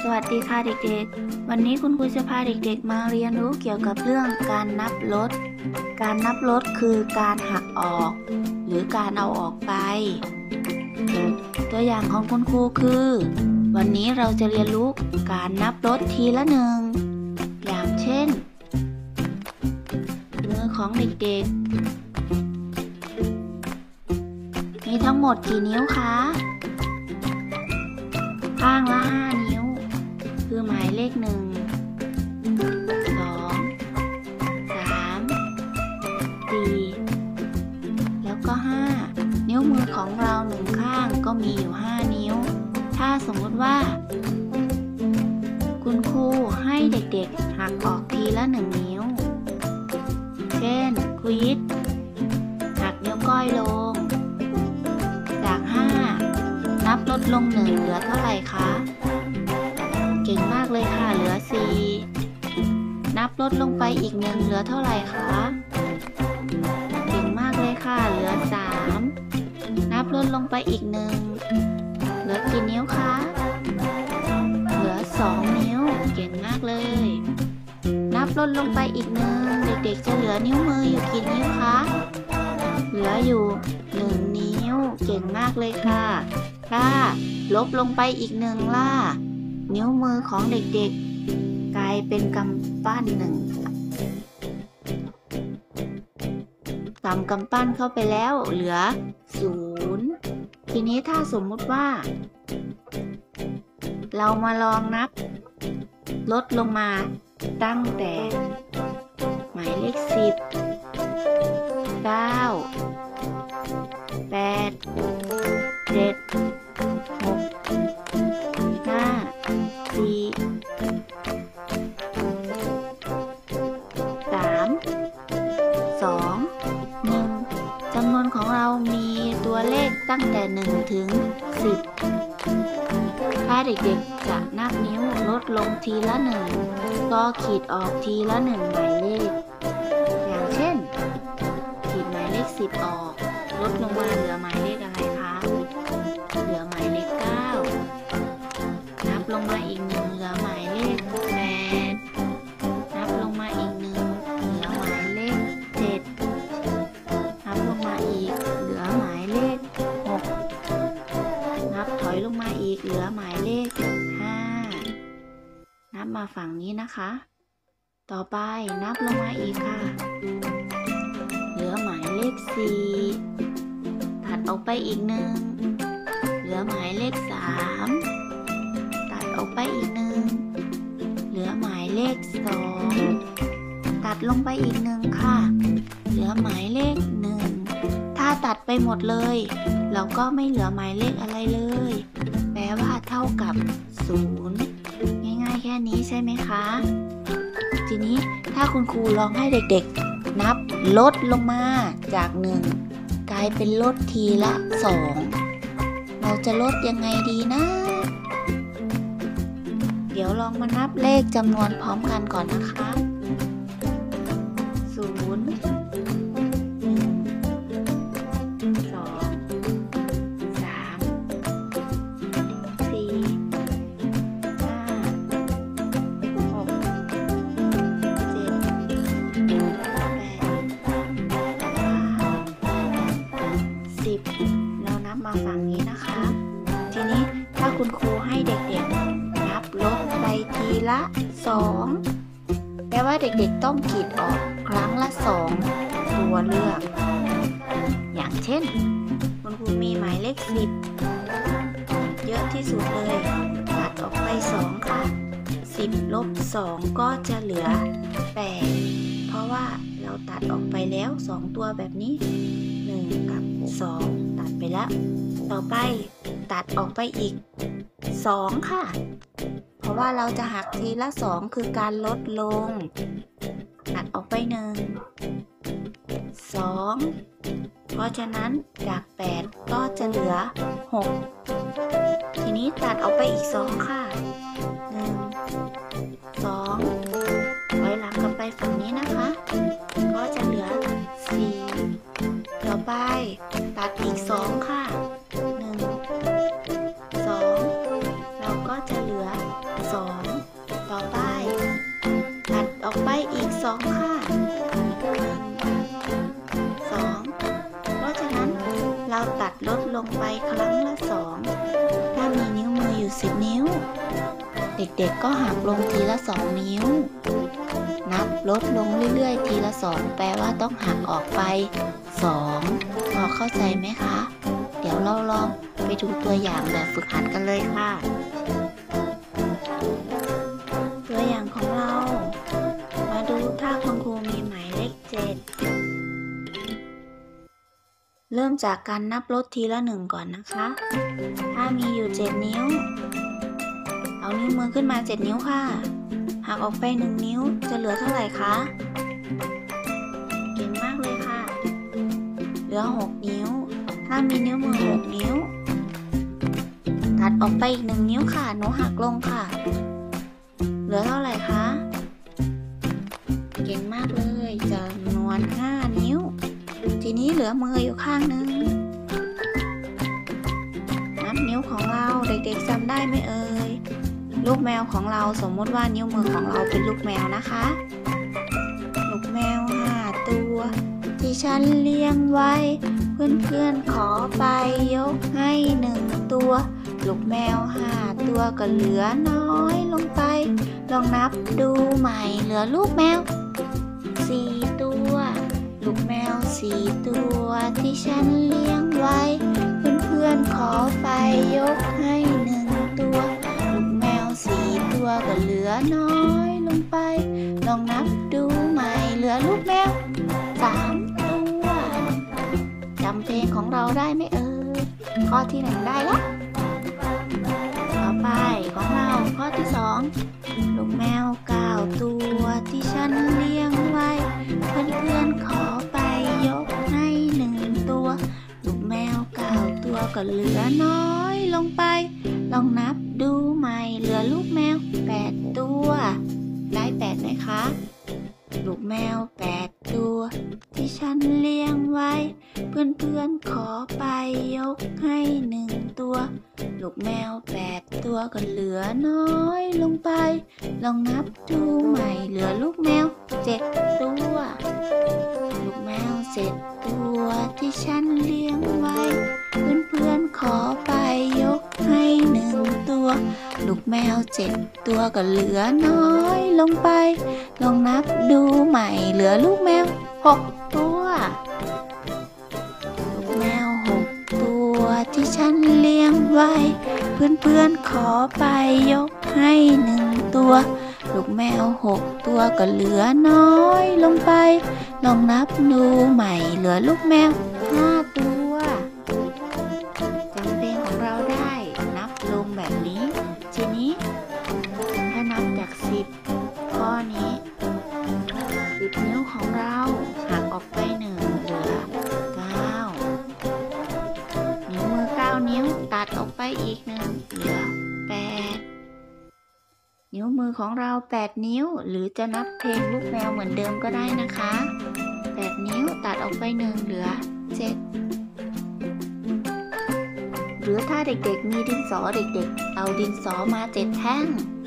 วัสดีค่ะเด็กๆวันนี้คุณครูจะพาเด็กๆมาเรียนรู้เกี่ยวกับเรื่องการนับลดการนับลดคือการหักออกหรือการเอาออกไปตัวอย่างของคุณครูคือวันนี้เราจะเรียนรู้การนับลดทีละหนึ่งอย่างเช่นมือของเด็กๆมีทั้งหมดกี่นิ้วคะข้างละ5 นิ้วคือหมายเลข1 2 3 4แล้วก็5นิ้วมือของเรา1ข้างก็มีอยู่5นิ้วถ้าสมมติว่าคุณครูให้เด็กๆหักออกทีละ1 นิ้วเช่นครูยิดหักนิ้วก้อยลงจาก5นับลดลง1เหลือเท่าไหร่คะเก่งมากเลยค่ะเหลือ4นับลดลงไปอีก1เหลือเท่าไหร่คะเก่งมากเลยค่ะเหลือ3นับลดลงไปอีก1เหลือกี่นิ้วคะเหลือ2นิ้วเก่งมากเลยนับลดลงไปอีก1เด็กๆจะเหลือนิ้วมืออยู่กี่นิ้วคะเหลืออยู่1นิ้วเก่งมากเลยค่ะถ้าลบลงไปอีก1ล่ะนิ้วมือของเด็กๆกลายเป็นกำปั้นกำปั้นเข้าไปแล้วเหลือ0ทีนี้ถ้าสมมุติว่าเรามาลองนับลดลงมาตั้งแต่หมายเลข10 9 8 7 6 5 4 3 2 1จำนวนของเรามีตัวเลขตั้งแต่1 ถึง 10ถ้าเด็กๆจะนับนิ้วลดลงทีละ1ก็ขีดออกทีละ1หมายเลขอย่างเช่นขีดหมายเลข10ออกลดลงมาเหลือหมายเลขอะไรคะเหลือหมายเลข9นับลงมาอีก1เหลือหมายเลข8นับลงมาอีก1เหลือหมายเลข7นับลงมาอีกเหลือหมายเลข6นับถอยลงมาอีกเหลือหมายเลข5นับมาฝั่งนี้นะคะต่อไปนับลงมาอีกค่ะเหลือหมายเลข4ตัดออกไปอีก1เหลือหมายเลข3ตัดออกไปอีก1เหลือหมายเลข2ตัดลงไปอีก1ค่ะเหลือหมายเลข1ถ้าตัดไปหมดเลยเราก็ไม่เหลือหมายเลขอะไรเลยแปลว่าเท่ากับ0ง่ายๆแค่นี้ใช่ไหมคะทีนี้ถ้าคุณครูลองให้เด็กๆนับลดลงมาจาก1กลายเป็นลดทีละ2เราจะลดยังไงดีนะเดี๋ยวลองมานับเลขจำนวนพร้อมกันก่อนนะคะเรานับมาฝั่งนี้นะคะทีนี้ถ้าคุณครูให้เด็กๆนับลดไปทีละ2แปลว่าเด็กๆต้องขีดออกครั้งละ2ตัวเลือกอย่างเช่นคุณครูมีหมายเลข10เยอะที่สุดเลยตัดออกไป2ค่ะ10ลบ2ก็จะเหลือ8เพราะว่าเราตัดออกไปแล้ว2ตัวแบบนี้1กับ2ตัดไปแล้วต่อไปตัดออกไปอีก2ค่ะเพราะว่าเราจะหักทีละ2คือการลดลงตัดออกไป2เพราะฉะนั้นจาก8ก็จะเหลือ6ทีนี้ตัดออกไปอีก2ค่ะ1 2ถอยหลังกลับไปฝั่งนี้นะคะก็จะเหลือ4ต่อไปตัดอีก2ค่ะ1 2เราก็จะเหลือ2 ลงไปครั้งละ2ถ้ามีนิ้วมืออยู่10นิ้วเด็กๆก็หักลงทีละ2นิ้วนับลดลงเรื่อยๆทีละ2แปลว่าต้องหักออกไป2พอเข้าใจไหมคะเดี๋ยวเราลองไปดูตัวอย่างแบบฝึกหัดกันเลยค่ะตัวอย่างของเรามาดูถ้าคุณครูมีหมายเลข7เริ่มจากการนับลดทีละ1ก่อนนะคะถ้ามีอยู่7นิ้วเอานิ้วมือขึ้นมา7นิ้วค่ะหักออกไป1นิ้วจะเหลือเท่าไหร่คะเก่งมากเลยค่ะเหลือ6นิ้วถ้ามีนิ้วมือ6นิ้วตัดออกไปอีก1นิ้วค่ะหนูหักลงค่ะเหลือเท่าไหร่คะเก่งมากเลยจำนวน5นิ้วทีนี้เหลือมืออยู่ข้างนึงนับนิ้วของเราเด็กๆจำได้ไหมเอ่ยลูกแมวของเราสมมติว่านิ้วมือของเราเป็นลูกแมวนะคะลูกแมว5ตัวที่ฉันเลี้ยงไว้เพื่อนๆขอไปยกให้1ตัวลูกแมว5ตัวก็เหลือน้อยลงไปลองนับดูใหม่เหลือลูกแมว4ตัวลูกแมว4ตัวที่ฉันเลี้ยงไว้เพื่อนๆขอไปยกให้1ตัวลูกแมว4ตัวก็เหลือน้อยลงไปลองนับดูใหม่เหลือลูกแมว3ตัวจำเพลงของเราได้ไหมเอ่ยข้อที่1ได้แล้วต่อไปของเราข้อที่2ลูกแมว9ตัวที่ฉันเลี้ยงไว้เพื่อนๆขอไปยกให้1ตัวลูกแมว9ตัวก็เหลือน้อยลงไปลองนับดูใหม่เหลือลูกแมว8ตัวได้8ไหมคะลูกแมว8ตัวที่ฉันเลี้ยงไว้เพื่อนๆขอไปยกให้1ตัวลูกแมว8ตัวก็เหลือน้อยลงไปลองนับดูใหม่เหลือลูกแมว7ตัวลูกแมว7ตัวที่ฉันเลี้ยงไว้เพื่อนๆขอไปยกให้1ตัวลูกแมว7ตัวก็เหลือน้อยลงไปลองนับดูใหม่เหลือลูกแมว6ตัวลูกแมว6ตัวที่ฉันเลี้ยงไว้เพื่อนๆขอไปยกให้1ตัวลูกแมว6ตัวก็เหลือน้อยลงไปลองนับดูใหม่เหลือลูกแมว5ตัวจำเพลงของเราได้นับลงแบบนี้ทีนี้ถ้านับจาก10ข้อนี้10นิ้วของเราหักออกไป1เหลือ9นิ้วมือ9นิ้วตัดออกไปอีก1เหลือ8นิ้วมือของเรา8นิ้วหรือจะนับเพลงลูกแมวเหมือนเดิมก็ได้นะคะ8นิ้วตัดออกไป1เหลือ7หรือถ้าเด็กๆมีดินสอเด็กๆเอาดินสอมา7แท่ง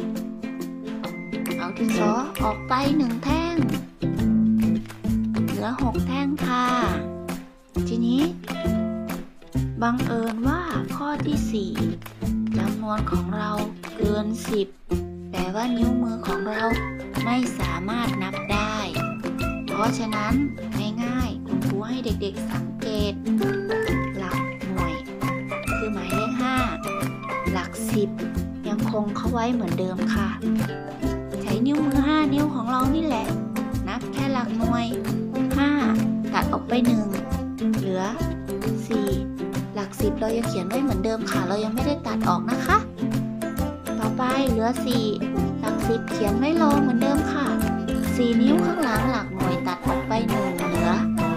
เอาดินสอออกไป1แท่งเหลือ6แท่งค่ะทีนี้บังเอิญว่าข้อที่4จำนวนของเราเกิน10แต่ว่านิ้วมือของเราไม่สามารถนับได้เพราะฉะนั้นง่ายๆคุณครูให้เด็กๆสังเกตหลักหน่วยคือหมายเลข5หลัก10ยังคงเข้าไว้เหมือนเดิมค่ะใช้นิ้วมือ5นิ้วของเรานี่แหละนับแค่หลักหน่วย5ตัดออกไป1เหลือ4หลัก10เรายังเขียนไว้เหมือนเดิมค่ะเรายังไม่ได้ตัดออกนะคะต่อไปเหลือ4หลัก10เขียนไว้รอเหมือนเดิมค่ะ4นิ้วข้างหลังหลักหน่วยตัดออกไป1เหลือ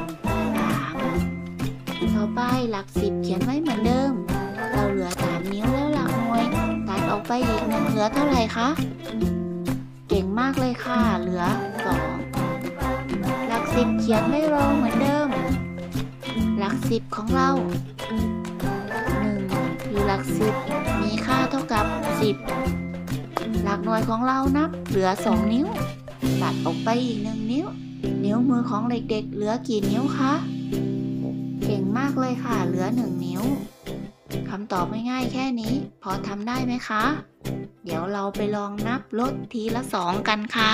3ต่อไปหลัก10เขียนไว้เหมือนเดิมเราเหลือ3นิ้วแล้วหลักหน่วยตัดออกไปอีก1เหลือเท่าไหร่คะเก่งมากเลยค่ะเหลือ2หลัก10เขียนไว้รอเหมือนเดิมหลัก10ของเรา1คือหลัก10มีค่าเท่ากับ10หลักหน่วยของเรานับเหลือ2นิ้วตัดออกไปอีก1นิ้วนิ้วมือของเด็กๆเหลือกี่นิ้วคะเก่งมากเลยค่ะเหลือ1นิ้วคำตอบง่ายๆแค่นี้พอทำได้ไหมคะ เดี๋ยวเราไปลองนับลดทีละ2กันค่ะ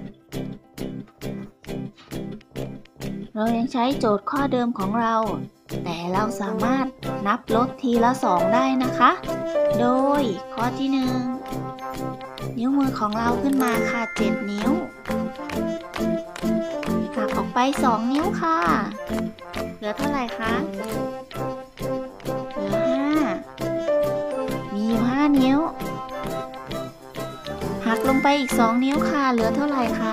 เรายังใช้โจทย์ข้อเดิมของเรา แต่เราสามารถนับลดทีละ2ได้นะคะ โดยข้อที่ 1 นิ้วมือของเราขึ้นมาค่ะ7 นิ้วหักออกไป2 นิ้วค่ะเหลือเท่าไหร่คะเหลือ5มีอยู่5 นิ้วหักลงไปอีก2 นิ้วค่ะเหลือเท่าไหร่คะ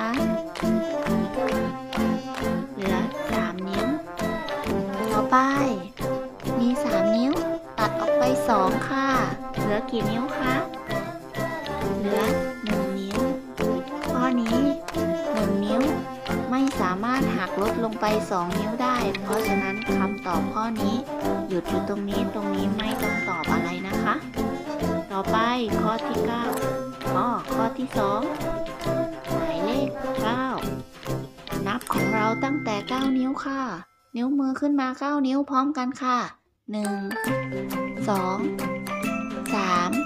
เหลือ3 นิ้วต่อไปมี3 นิ้วตัดออกไป2ค่ะเหลือกี่นิ้วคะเหลือ1 นิ้วข้อนี้1 นิ้วไม่สามารถหักลดลงไป2 นิ้วได้เพราะฉะนั้นคำตอบข้อนี้หยุดอยู่ตรงนี้ไม่ต้องตอบอะไรนะคะต่อไปข้อที่9ข้อที่2หมายเลข9นับของเราตั้งแต่9 นิ้วค่ะนิ้วมือขึ้นมา9 นิ้วพร้อมกันค่ะ1 2 3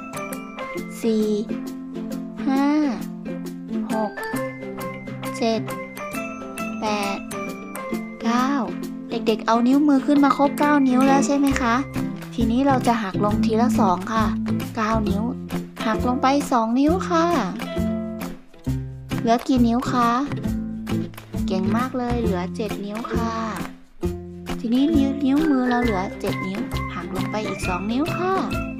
4 5 6 7 8 9เด็กๆเอานิ้วมือขึ้นมาครบ9 นิ้วแล้วใช่ไหมคะทีนี้เราจะหักลงทีละ2ค่ะ9 นิ้วหักลงไป2 นิ้วค่ะเหลือกี่นิ้วคะเก่งมากเลยเหลือ7 นิ้วค่ะทีนี้นิ้วมือเราเหลือ7 นิ้วหักลงไปอีก2 นิ้วค่ะ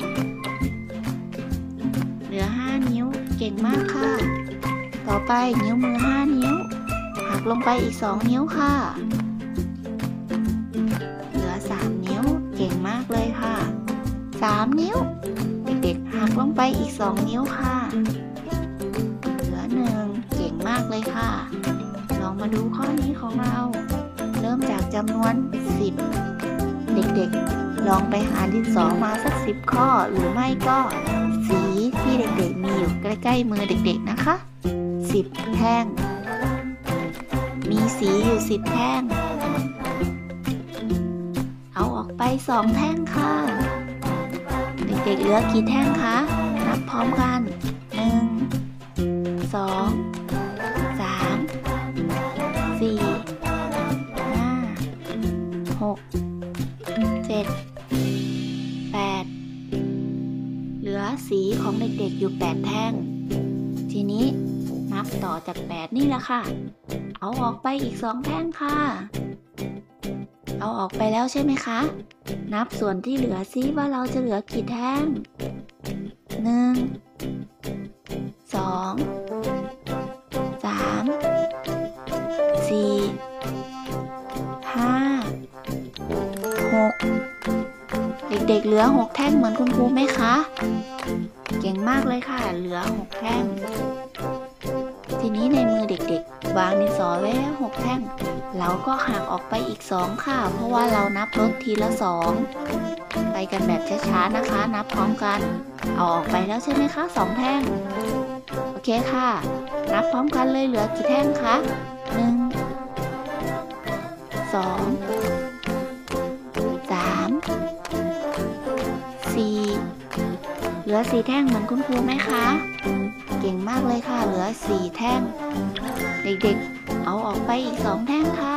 เหลือ5 นิ้วเก่งมากค่ะต่อไปนิ้วมือ5 นิ้วหักลงไปอีก2 นิ้วค่ะเหลือ3 นิ้วเก่งมากเลยค่ะ3 นิ้วเด็กๆหักลงไปอีก2 นิ้วค่ะเหลือ1เก่งมากเลยค่ะลองมาดูข้อนี้ของเราเริ่มจากจำนวน10เด็กๆลองไปหาดินสอมาสัก10 ข้อหรือไม่ก็สีที่เด็กๆมีอยู่ใกล้ๆมือเด็กๆนะคะ10 แท่งมีสีอยู่10 แท่งเอาออกไป2 แท่งค่ะเด็กๆเหลือกี่แท่งคะนับพร้อมกัน1 2 3 4 5 6 7 8เหลือสีของเด็กๆอยู่8 แท่งทีนี้นับต่อจาก8นี่แหละค่ะเอาออกไปอีก2 แท่งค่ะเอาออกไปแล้วใช่ไหมคะนับส่วนที่เหลือซิว่าเราจะเหลือกี่แท่ง1 2 3 4 5 6เด็กๆเหลือ6 แท่งเหมือนคุณครูไหมคะเก่งมากเลยค่ะเหลือ6 แท่งทีนี้ในมือเด็กๆวางดินสอไว้แล้ว6 แท่งเราก็หักออกไปอีก2ค่ะเพราะว่าเรานับลดทีละ2ไปกันแบบช้าๆนะคะนับพร้อมกันเอาออกไปแล้วใช่ไหมคะ2 แท่งโอเคค่ะนับพร้อมกันเลยเหลือกี่แท่งคะ1 2 3 4เหลือ4 แท่งเหมือนคุณครูไหมคะเก่งมากเลยค่ะเหลือ4 แท่งเด็กๆเอาออกไปอีก2 แท่งค่ะ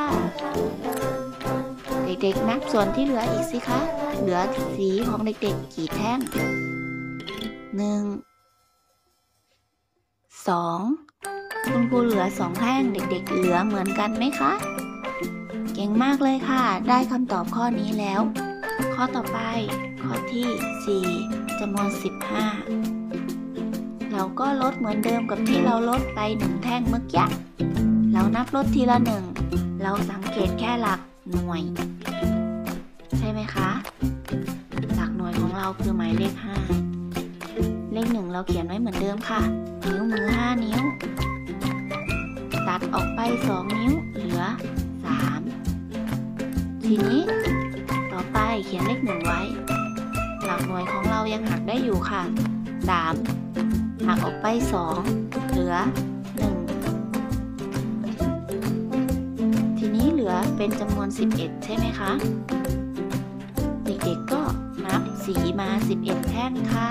เด็กๆนับส่วนที่เหลืออีกสิคะเหลือสีของเด็กๆกี่แท่ง1 2คุณครูเหลือ2 แท่งเด็กๆเหลือเหมือนกันไหมคะเก่งมากเลยค่ะได้คำตอบข้อนี้แล้วข้อต่อไปข้อที่4จำนวน15เราก็ลดเหมือนเดิมกับที่เราลดไป1 แท่งเมื่อกี้เรานับลดทีละ1เราสังเกตแค่หลักหน่วยใช่ไหมคะหลักหน่วยของเราคือหมายเลข5เลข1เราเขียนไว้เหมือนเดิมค่ะนิ้วมือ5 นิ้วตัดออกไป2 นิ้วเหลือ3ทีนี้ต่อไปเขียนเลข1ไว้หลักหน่วยของเรายังหักได้อยู่ค่ะ3หักออกไป2เหลือ1ทีนี้เหลือเป็นจำนวน11ใช่ไหมคะเด็กๆก็นับสีมา11แท่งค่ะ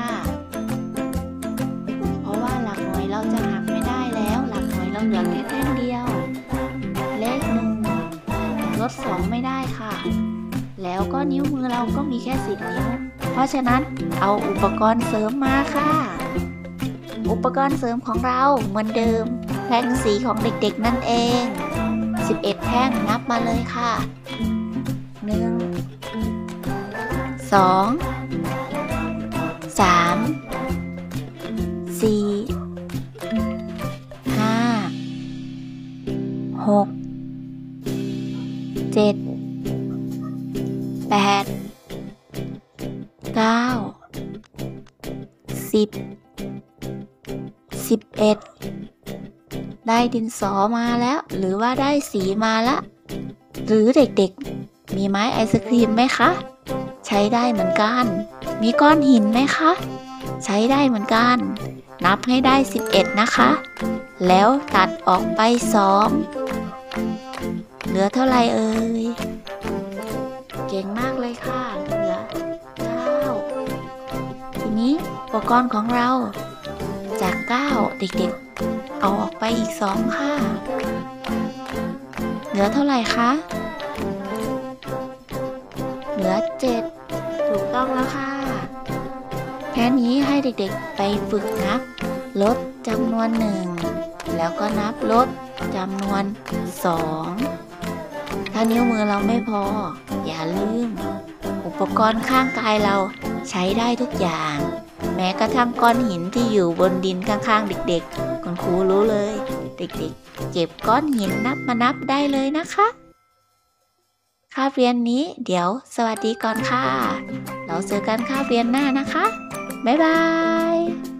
เพราะว่าหลักหน่วยเราจะหักไม่ได้แล้วหลักหน่วยเราเหลือแค่แท่งเดียวเลข1ลด2ไม่ได้ค่ะแล้วก็นิ้วมือเราก็มีแค่10นิ้วเพราะฉะนั้นเอาอุปกรณ์เสริมมาค่ะอุปกรณ์เสริมของเราเหมือนเดิมแท่งสีของเด็กๆนั่นเอง11แท่งนับมาเลยค่ะ1 2 3 4 5 6 7 8 9 10 11ได้ดินสอมาแล้วหรือว่าได้สีมาละหรือเด็กๆมีไม้ไอศครีมไหมคะใช้ได้เหมือนกันมีก้อนหินไหมคะใช้ได้เหมือนกันนับให้ได้11นะคะแล้วตัดออกไป2เหลือเท่าไหร่เอ่ยเก่งมากเลยค่ะเหลือ9ทีนี้อุปกรณ์ของเราจาก9เด็กๆเอาออกไปอีก2ค่ะเหลือเท่าไหร่คะเหลือ7ถูกต้องแล้วค่ะแค่นี้ให้เด็กๆไปฝึกนับลดจำนวน1แล้วก็นับลดจำนวน2ถ้านิ้วมือเราไม่พออย่าลืมอุปกรณ์ข้างกายเราใช้ได้ทุกอย่างแม้กระทั่งก้อนหินที่อยู่บนดินข้างๆเด็กๆคุณครูรู้เลยเด็กๆเก็บก้อนหินนับได้เลยนะคะคาบเรียนนี้เดี๋ยวสวัสดีก่อนค่ะเราเจอกันคาบเรียนหน้านะคะบ๊ายบาย